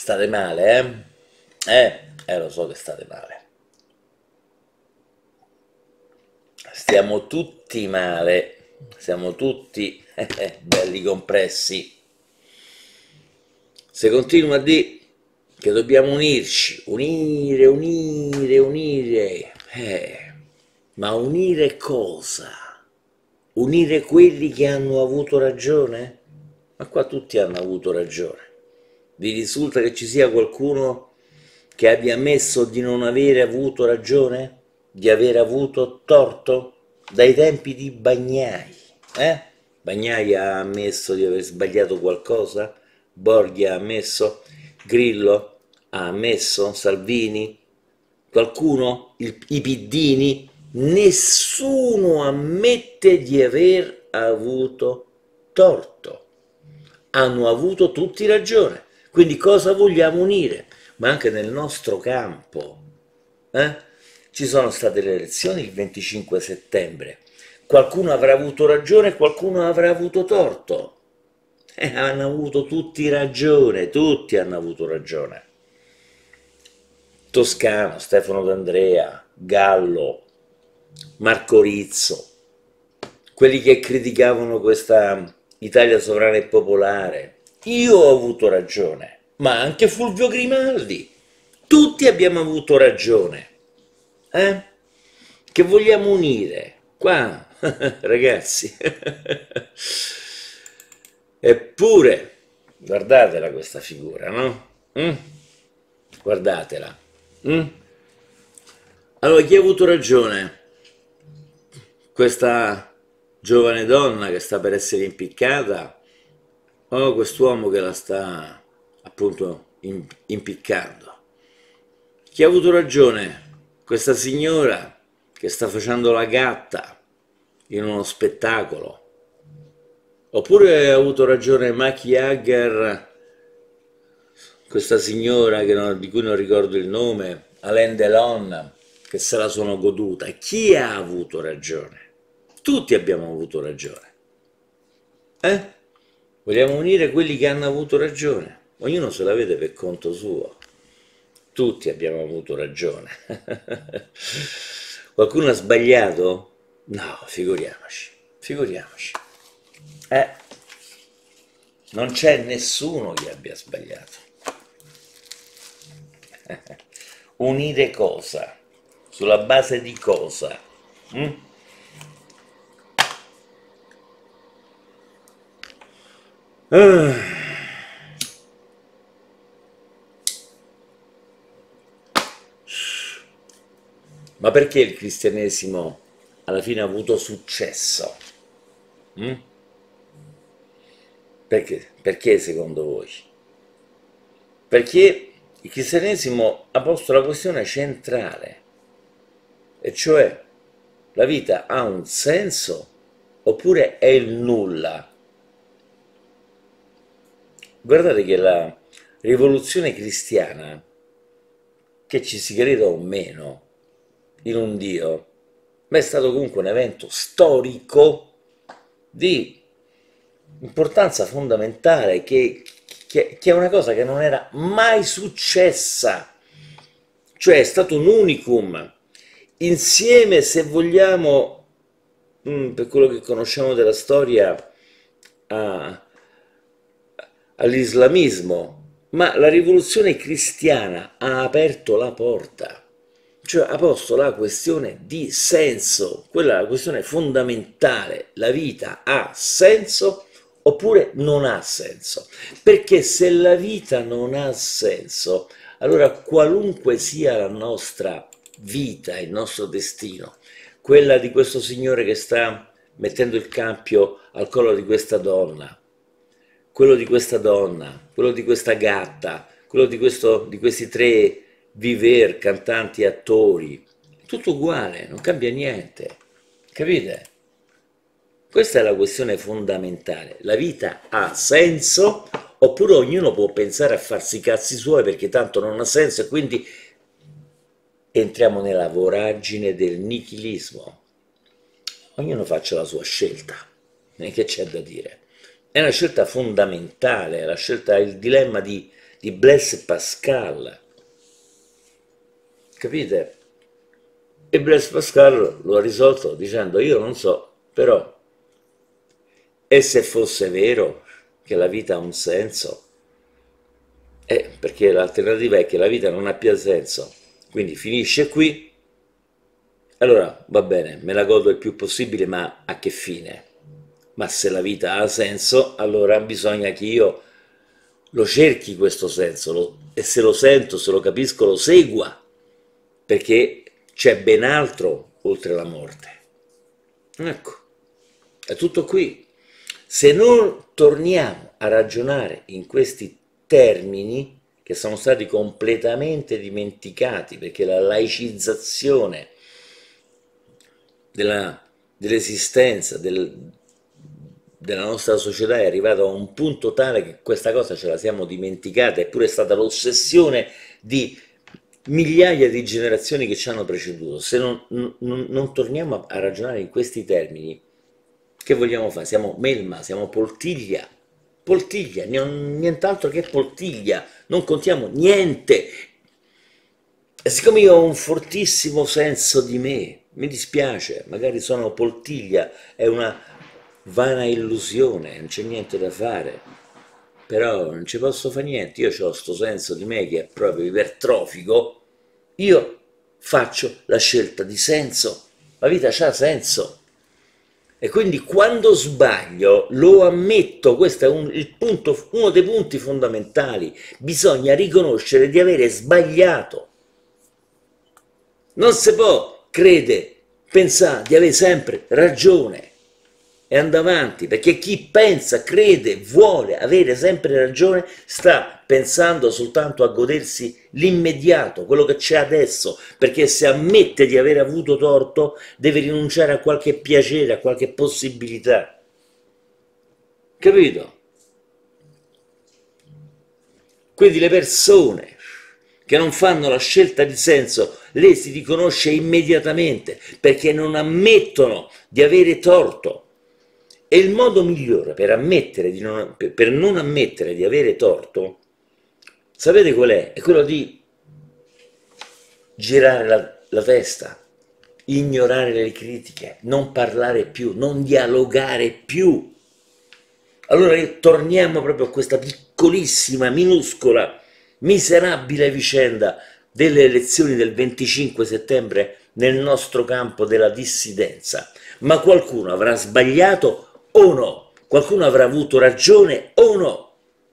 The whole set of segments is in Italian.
State male, eh? Lo so che state male. Stiamo tutti male, siamo tutti belli compressi. Se continuo a dire che dobbiamo unirci, unire, ma unire cosa? Unire quelli che hanno avuto ragione? Ma qua tutti hanno avuto ragione. Vi risulta che ci sia qualcuno che abbia ammesso di non avere avuto ragione? Di aver avuto torto? Dai tempi di Bagnai, eh? Bagnai ha ammesso di aver sbagliato qualcosa? Borghi ha ammesso? Grillo ha ammesso? Salvini? Qualcuno? I piddini? Nessuno ammette di aver avuto torto. Hanno avuto tutti ragione. Quindi cosa vogliamo unire? Ma anche nel nostro campo. Ci sono state le elezioni il 25 settembre. Qualcuno avrà avuto ragione, qualcuno avrà avuto torto. Hanno avuto tutti ragione, tutti hanno avuto ragione. Toscano, Stefano D'Andrea, Gallo, Marco Rizzo, quelli che criticavano questa Italia sovrana e popolare. Io ho avuto ragione, ma anche Fulvio Grimaldi. Tutti abbiamo avuto ragione. Che vogliamo unire? Qua, ragazzi. Eppure, guardatela questa figura, no? Guardatela. Mm? Allora, chi ha avuto ragione? Questa giovane donna che sta per essere impiccata o quest'uomo che la sta appunto impiccando? Chi ha avuto ragione? Questa signora che sta facendo la gatta in uno spettacolo? Oppure ha avuto ragione Maki Hagar, questa signora di cui non ricordo il nome, Alain Delon, che se la sono goduta? Chi ha avuto ragione? Tutti abbiamo avuto ragione. Vogliamo unire quelli che hanno avuto ragione. Ognuno se la vede per conto suo. Tutti abbiamo avuto ragione. Qualcuno ha sbagliato? No, figuriamoci, figuriamoci. Non c'è nessuno che abbia sbagliato. Unire cosa? Sulla base di cosa? Mm? Ah. Ma perché il cristianesimo alla fine ha avuto successo? Mm? Perché? Perché secondo voi? Perché il cristianesimo ha posto la questione centrale, e cioè la vita ha un senso oppure è il nulla? Guardate che la rivoluzione cristiana, che ci si creda o meno in un Dio, ma è stato comunque un evento storico di importanza fondamentale, che è una cosa che non era mai successa, cioè è stato un unicum, insieme, se vogliamo, per quello che conosciamo della storia, all'islamismo, ma la rivoluzione cristiana ha aperto la porta, cioè ha posto la questione di senso, quella è la questione fondamentale: la vita ha senso oppure non ha senso? Perché se la vita non ha senso, allora qualunque sia la nostra vita, il nostro destino, quella di questo signore che sta mettendo il cappio al collo di questa donna, quello di questa donna, quello di questa gatta, quello di questi tre viver, cantanti, attori, tutto uguale, non cambia niente, capite? Questa è la questione fondamentale. La vita ha senso oppure ognuno può pensare a farsi i cazzi suoi perché tanto non ha senso, e quindi entriamo nella voragine del nichilismo. Ognuno faccia la sua scelta, che c'è da dire? È una scelta fondamentale, è la scelta, il dilemma di di Blaise Pascal, capite? E Blaise Pascal lo ha risolto dicendo io non so, però, e se fosse vero che la vita ha un senso? Perché l'alternativa è che la vita non ha più senso, quindi finisce qui, allora va bene, me la godo il più possibile, ma a che fine? Ma se la vita ha senso, allora bisogna che io lo cerchi questo senso, e se lo sento, se lo capisco, lo segua, perché c'è ben altro oltre la morte. Ecco, è tutto qui. Se non torniamo a ragionare in questi termini, che sono stati completamente dimenticati, perché la laicizzazione dell'esistenza, della nostra società è arrivata a un punto tale che questa cosa ce la siamo dimenticata, eppure è stata l'ossessione di migliaia di generazioni che ci hanno preceduto. Se non torniamo a ragionare in questi termini, che vogliamo fare? Siamo melma, siamo poltiglia, poltiglia, nient'altro che poltiglia, non contiamo niente. E siccome io ho un fortissimo senso di me, mi dispiace, magari sono poltiglia, è una vana illusione, non c'è niente da fare, però non ci posso fare niente, io ho questo senso di me che è proprio ipertrofico, io faccio la scelta di senso, la vita ha senso. E quindi quando sbaglio lo ammetto, questo è uno dei punti fondamentali, bisogna riconoscere di avere sbagliato. Non si può credere, pensare di avere sempre ragione e andare avanti, perché chi pensa, crede, vuole avere sempre ragione, sta pensando soltanto a godersi l'immediato, quello che c'è adesso, perché se ammette di aver avuto torto deve rinunciare a qualche piacere, a qualche possibilità. Capito? Quindi le persone che non fanno la scelta di senso, le si riconosce immediatamente perché non ammettono di avere torto. E il modo migliore per non ammettere di avere torto, sapete qual è? È quello di girare la testa, ignorare le critiche, non parlare più, non dialogare più. Allora torniamo proprio a questa piccolissima, minuscola, miserabile vicenda delle elezioni del 25 settembre nel nostro campo della dissidenza. Ma qualcuno avrà sbagliato o no? Qualcuno avrà avuto ragione o no?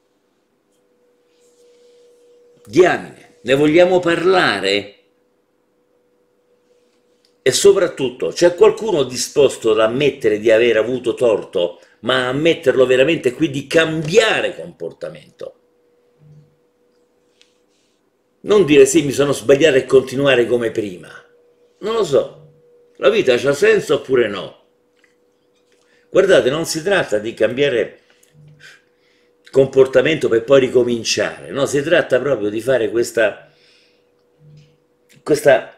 Diamine, ne vogliamo parlare? E soprattutto, c'è qualcuno disposto ad ammettere di aver avuto torto, ma a ammetterlo veramente e quindi cambiare comportamento? Non dire sì, mi sono sbagliato e continuare come prima. Non lo so. La vita ha senso oppure no? Guardate, non si tratta di cambiare comportamento per poi ricominciare, no? Si tratta proprio di fare questa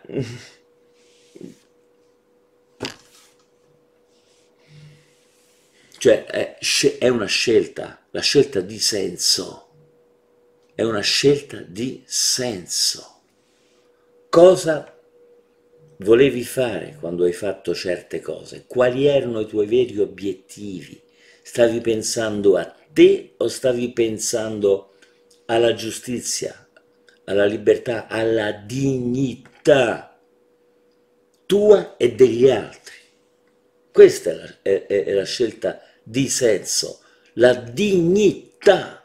cioè è una scelta, la scelta di senso, è una scelta di senso. Cosa volevi fare quando hai fatto certe cose? Quali erano i tuoi veri obiettivi? Stavi pensando a te o stavi pensando alla giustizia, alla libertà, alla dignità tua e degli altri? Questa è la scelta di senso, la dignità.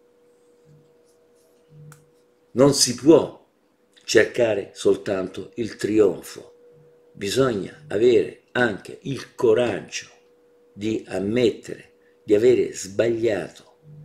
Non si può cercare soltanto il trionfo, bisogna avere anche il coraggio di ammettere di avere sbagliato.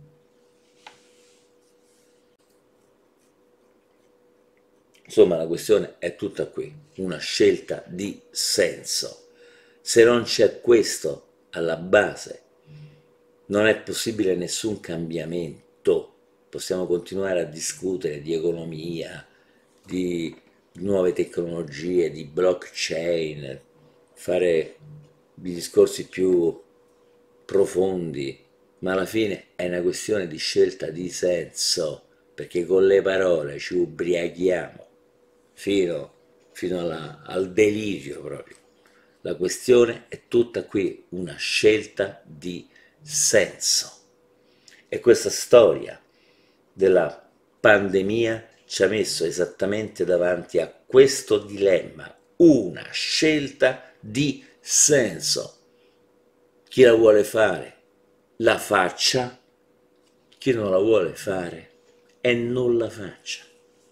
Insomma, la questione è tutta qui, una scelta di senso. Se non c'è questo alla base, non è possibile nessun cambiamento. Possiamo continuare a discutere di economia, di nuove tecnologie, di blockchain, fare dei discorsi più profondi, ma alla fine è una questione di scelta di senso, perché con le parole ci ubriachiamo fino al delirio proprio. La questione è tutta qui una scelta di senso. E questa storia della pandemia ci ha messo esattamente davanti a questo dilemma, una scelta di senso. Chi la vuole fare la faccia, chi non la vuole fare e non la faccia.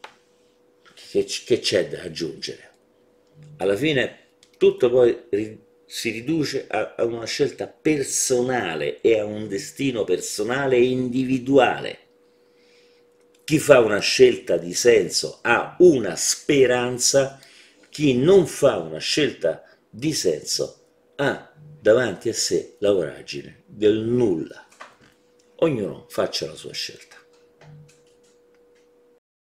Che c'è da aggiungere? Alla fine tutto poi si riduce a una scelta personale e a un destino personale e individuale. Chi fa una scelta di senso ha una speranza, chi non fa una scelta di senso ha davanti a sé la voragine del nulla. Ognuno faccia la sua scelta.